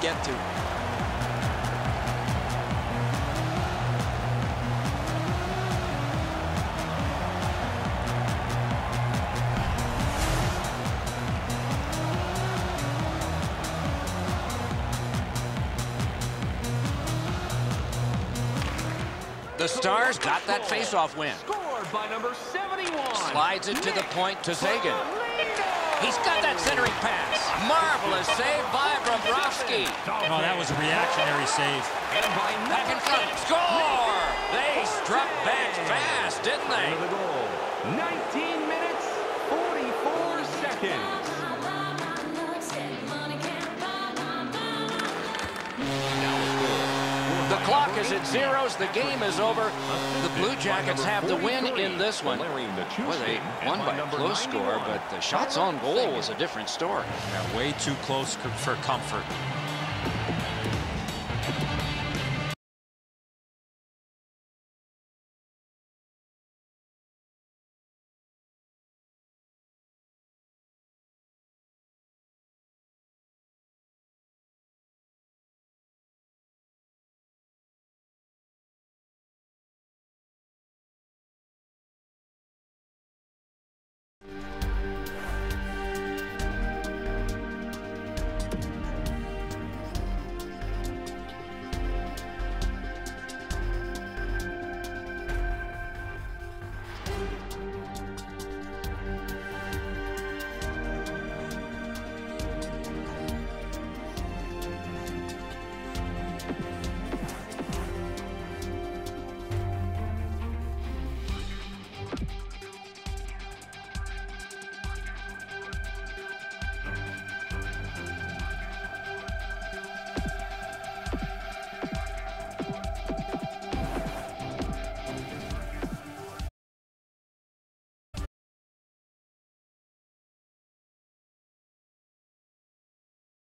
get to. The Stars got that faceoff win. Scored by number 71. Slides it to the point to Zagan. He's got that centering pass. Marvelous save by Bobrovsky. Oh, that was a reactionary save. And by Back in front. Score! They struck back fast, didn't they? the goal. 19 minutes, 44 seconds. The clock is at zeros. The game is over. The Blue Jackets have the win in this one. Well, they won by a close score, but the shots on goal was a different story. Yeah, way too close for comfort.